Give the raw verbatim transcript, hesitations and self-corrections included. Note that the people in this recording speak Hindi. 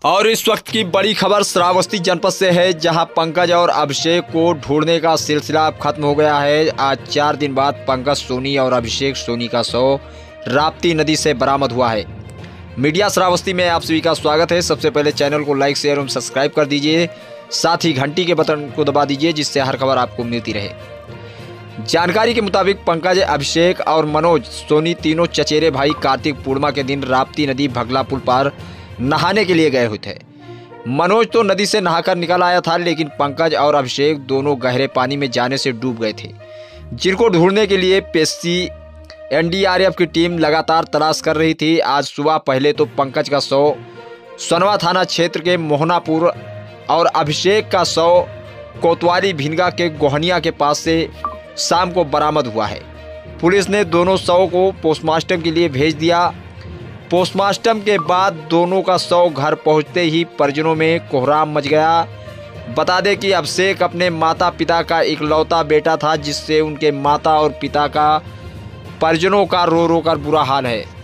और इस वक्त की बड़ी खबर श्रावस्ती जनपद से है, जहां पंकज और अभिषेक को ढूंढने का सिलसिला अब खत्म हो गया है। आज चार दिन बाद पंकज सोनी और अभिषेक सोनी का शव राप्ती नदी से बरामद हुआ है। मीडिया श्रावस्ती में आप सभी का स्वागत है। सबसे पहले चैनल को लाइक शेयर एवं सब्सक्राइब कर दीजिए, साथ ही घंटी के बटन को दबा दीजिए, जिससे हर खबर आपको मिलती रहे। जानकारी के मुताबिक पंकज, अभिषेक और मनोज सोनी तीनों चचेरे भाई कार्तिक पूर्णिमा के दिन राप्ती नदी भगला पुल पर नहाने के लिए गए हुए थे। मनोज तो नदी से नहाकर निकल आया था, लेकिन पंकज और अभिषेक दोनों गहरे पानी में जाने से डूब गए थे, जिनको ढूंढने के लिए पेशी एन डी आर एफ की टीम लगातार तलाश कर रही थी। आज सुबह पहले तो पंकज का शव सनवा थाना क्षेत्र के मोहनापुर और अभिषेक का शव कोतवाली भिनगा के गोहनिया के पास से शाम को बरामद हुआ है। पुलिस ने दोनों शव को पोस्टमार्टम के लिए भेज दिया। पोस्टमार्टम के बाद दोनों का शव घर पहुंचते ही परिजनों में कोहराम मच गया। बता दें कि अभिषेक अपने माता पिता का इकलौता बेटा था, जिससे उनके माता और पिता का परिजनों का रो रो कर बुरा हाल है।